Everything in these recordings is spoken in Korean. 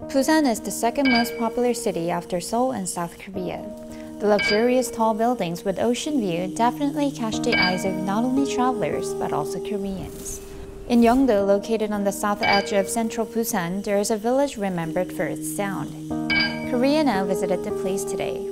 Busan is the second most popular city after Seoul in South Korea. The luxurious tall buildings with ocean view definitely catch the eyes of not only travelers but also Koreans. In Yeongdo, located on the south edge of central Busan, there is a village remembered for its sound. Korea Now visited the place today.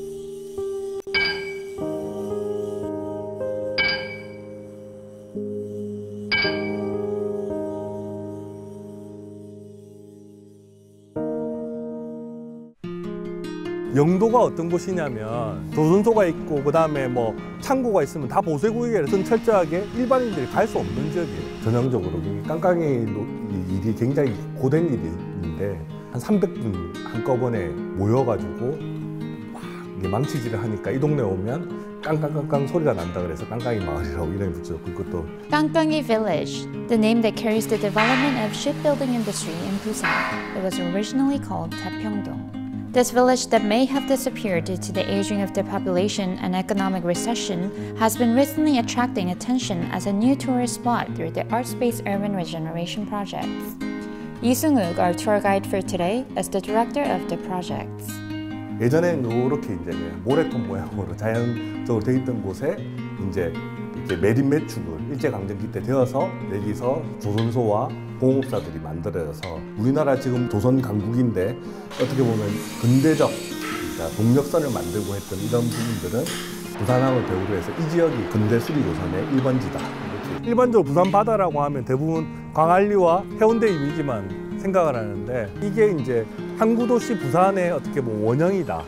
영도가 어떤 곳이냐면 조선소가 있고 그다음에 뭐 창고가 있으면 다 보세구역이라서 철저하게 일반인들이 갈 수 없는 지역이에요. 전형적으로 깡깡이 일이 굉장히 고된 일인데 한 300분 한꺼번에 모여가지고 막 망치질을 하니까 이 동네 오면 깡깡깡깡 소리가 난다 그래서 깡깡이 마을이라고 이름이 붙였고 그것도 Kangkangi Village, the name that carries the development of shipbuilding industry in Busan. It was originally called Taepyeongdong. This village that may have disappeared due to the aging of the population and economic recession has been recently attracting attention as a new tourist spot through the Art-Space Urban Regeneration projects. Lee Sung-wook, our tour guide for today, is the director of the projects. 예전에는 이렇게 이제 모래톱 모양으로 자연적으로 돼 있던 곳에 이제 이렇게 매립 매축을 일제강점기 때 되어서 여기서 조선소와 공업사들이 만들어져서 우리나라 지금 조선 강국인데 어떻게 보면 근대적 그러니까 동력선을 만들고 했던 이런 부분들은 부산항을 배후로 해서 이 지역이 근대 수리 조선의 1번지다. 이렇게. 일반적으로 부산 바다라고 하면 대부분 광안리와 해운대 이미지만 생각을 하는데 이게 이제 항구도시 부산의 어떻게 보면 원형이다.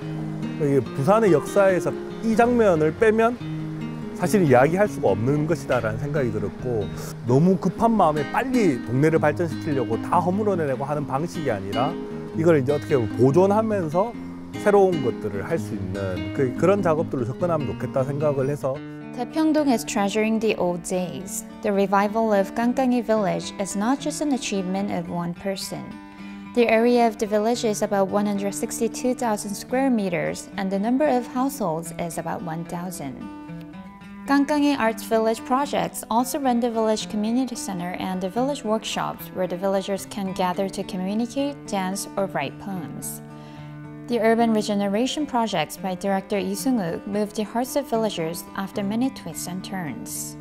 부산의 역사에서 이 장면을 빼면 사실 이야기할 수가 없는 것이다라는 생각이 들었고 너무 급한 마음에 빨리 동네를 발전시키려고 다 허물어내고 하는 방식이 아니라 이걸 이제 어떻게 보면 보존하면서 새로운 것들을 할 수 있는 그런 작업들로 접근하면 좋겠다 생각을 해서 Taepyeongdong is treasuring the old days. The revival of Kangkangi Village is not just an achievement of one person. The area of the village is about 162,000 square meters and the number of households is about 1,000. Kangkangi Arts Village projects also run the village community center and the village workshops where the villagers can gather to communicate, dance, or write poems. The urban regeneration projects by director Lee Sung-wook moved the hearts of villagers after many twists and turns.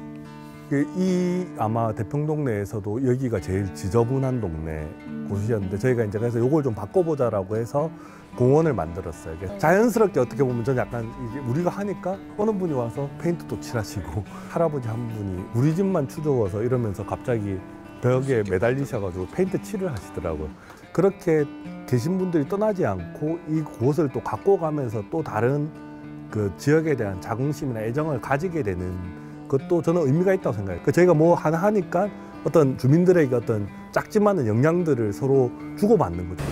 이 아마 대평동 내에서도 여기가 제일 지저분한 동네 곳이었는데 저희가 이제 그래서 이걸 좀 바꿔보자라고 해서 공원을 만들었어요. 자연스럽게 어떻게 보면 전 약간 이게 우리가 하니까 어느 분이 와서 페인트도 칠하시고 할아버지 한 분이 우리 집만 추저워서 이러면서 갑자기 벽에 매달리셔가지고 페인트 칠을 하시더라고요. 그렇게 계신 분들이 떠나지 않고 이 곳을 또 갖고 가면서 또 다른 그 지역에 대한 자긍심이나 애정을 가지게 되는 그것도 저는 의미가 있다고 생각해요. 저희가 뭐 하나 하니까 어떤 주민들에게 어떤 작지만은 영향들을 서로 주고받는 거죠.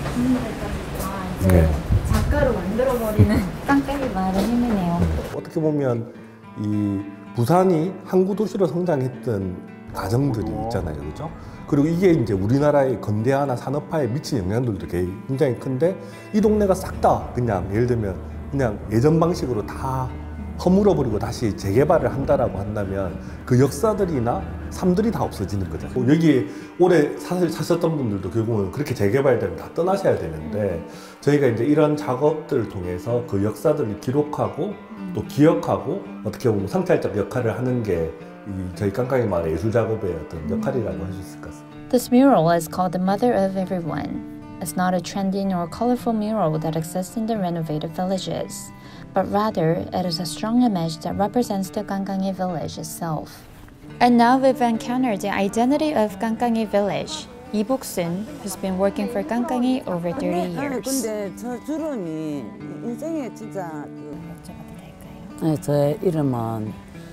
네. 작가로 만들어버리는 깡깡이 마을의 힘이네요. 어떻게 보면 이 부산이 항구 도시로 성장했던 과정들이 있잖아요, 그렇죠? 그리고 이게 이제 우리나라의 건대화나 산업화에 미친 영향들도 굉장히 큰데 이 동네가 싹 다 그냥 예를 들면 그냥 예전 방식으로 다 허물어버리고 다시 재개발을 한다라고 한다면 그 역사들이나 삶들이 다 없어지는 거죠. 여기 오래 사셨던 분들도 결국은 그렇게 재개발되면 다 떠나셔야 되는데 저희가 이제 이런 작업들을 통해서 그 역사들을 기록하고 또 기억하고 어떻게 보면 성찰적 역할을 하는 게 저희 깡깡이 마을의 예술 작업의 어떤 역할이라고 할 수 있을 것 같습니다. This mural is called the Mother of Everyone. It's not a trendy nor colorful mural that exists in the renovated villages, but rather it is a strong image that represents the Kangkangi village itself. And now we've encountered the identity of Kangkangi village. Lee Bok-sun, who's been working for Kangkangi over 30 years. 근데 저 주름이 인생에 진짜 여쭤봐도 될까요? 네, 제 이름은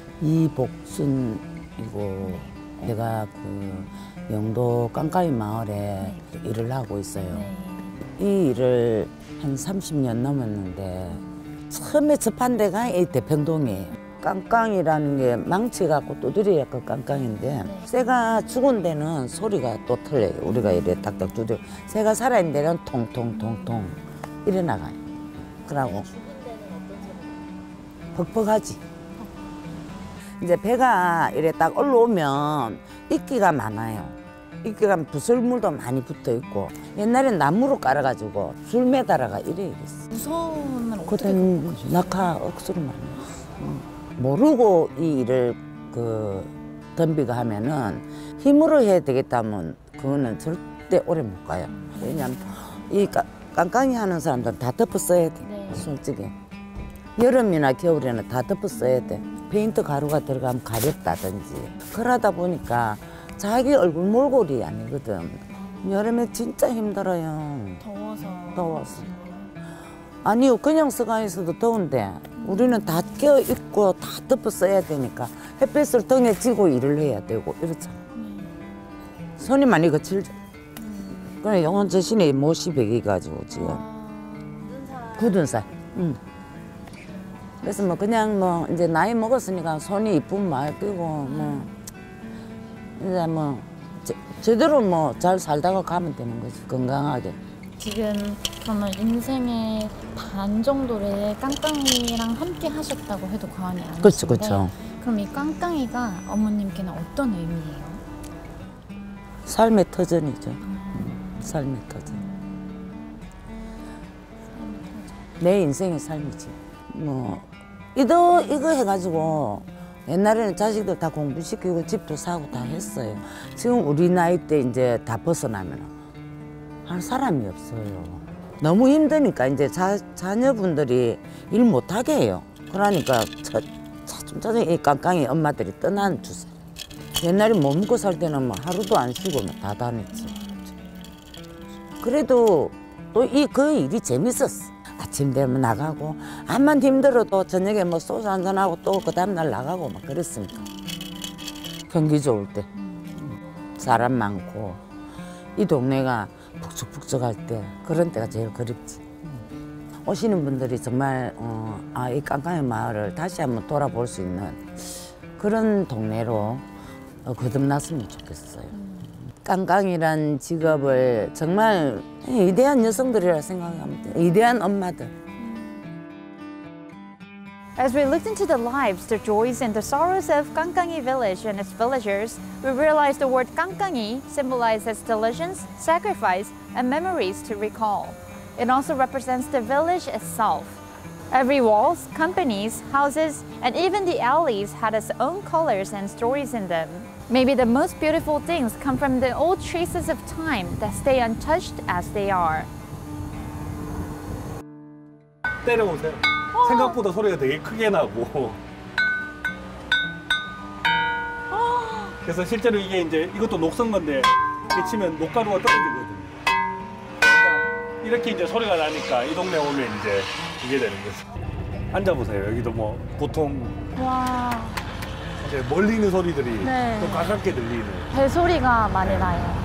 이복순이고 제가 그 영도 깡까이 마을에 일을 하고 있어요. 이 일을 한 30년 넘었는데 처음에 접한 데가 이 대평동이에요. 깡깡이라는 게 망치갖고 두드려야 그 깡깡인데 새가 죽은 데는 소리가 또 틀려요. 우리가 이래 딱딱 두드려. 새가 살아있는 데는 통통통통 이래 나가요. 그러고 퍽퍽하지. 이제 배가 이래 딱 올라오면 이끼가 많아요. 이렇게 가면 부설물도 많이 붙어 있고 옛날엔 나무로 깔아가지고 줄 매달아가 이랬어. 무서우면 어떻게 그땐 낙하 억수로 많이 했어. 모르고 이 일을 덤비가 하면은 힘으로 해야 되겠다면 그거는 절대 오래 못 가요. 왜냐면 이 깡깡이 하는 사람들은 다 덮어 써야 돼. 네. 솔직히 여름이나 겨울에는 다 덮어 써야 돼. 페인트 가루가 들어가면 가렵다든지 그러다 보니까 자기 얼굴 몰골이 아니거든. 여름에 진짜 힘들어요. 더워서. 아니요, 그냥 서강에서도 더운데 우리는 다 껴 입고 다 덮어 써야 되니까 햇빛을 등에 쥐고 일을 해야 되고 이렇잖아. 손이 많이 거칠죠. 그래 영혼 대신에 못이 베겨가지고 지금 굳은 살. 그래서 뭐 그냥 뭐 이제 나이 먹었으니까 손이 이쁜 말 끼고 뭐 이제 뭐 제대로 뭐 잘 살다가 가면 되는 거지. 건강하게. 지금 그러면 인생의 반 정도를 깡깡이랑 함께 하셨다고 해도 과언이 아니신데 그렇죠, 그렇죠. 그럼 이 깡깡이가 어머님께는 어떤 의미예요? 삶의 터전이죠. 삶의 터전. 내 인생의 삶이지. 뭐 이거 해가지고 옛날에는 자식들 다 공부시키고 집도 사고 다 했어요. 지금 우리 나이 때 이제 다 벗어나면 할 사람이 없어요. 너무 힘드니까 이제 자녀분들이 일 못하게 해요. 그러니까 차츰차츰 이 깡깡이 엄마들이 떠나는 추세. 옛날에 못 먹고 살 때는 뭐 하루도 안 쉬고 다 다녔지. 그래도 또 그 일이 재밌었어. 아침 되면 나가고 암만 힘들어도 저녁에 뭐 소주 한잔하고 또 그 다음날 나가고 막 그랬으니까. 경기 좋을 때 사람 많고 이 동네가 북적북적할 때 그런 때가 제일 그립지. 오시는 분들이 정말 이 깡깡이 마을을 다시 한번 돌아볼 수 있는 그런 동네로 거듭났으면 좋겠어요. 깡깡이란 직업을 정말 위대한 여성들이라 생각하면 돼. 위대한 엄마들. As we looked into the lives, the joys and the sorrows of Kangkangi village and its villagers, we realized the word Kangkangi symbolizes diligence, sacrifice, and memories to recall. It also represents the village itself. Every walls, companies, houses, and even the alleys had its own colors and stories in them. Maybe the most beautiful things come from the old traces of time that stay untouched as they are. 때려보세요. 생각보다 소리가 되게 크게 나고. 그래서 실제로 이게 이제 이것도 녹슨 건데 이렇게 치면 녹가루가 떨어지거든요. 그러니까 이렇게 이제 소리가 나니까 이 동네 오면 이제 이게 되는 거죠. 앉아보세요. 여기도 뭐 보통 와, 이제 멀리 있는 소리들이 네. 또 가깝게 들리는. 벨소리가 많이 나요.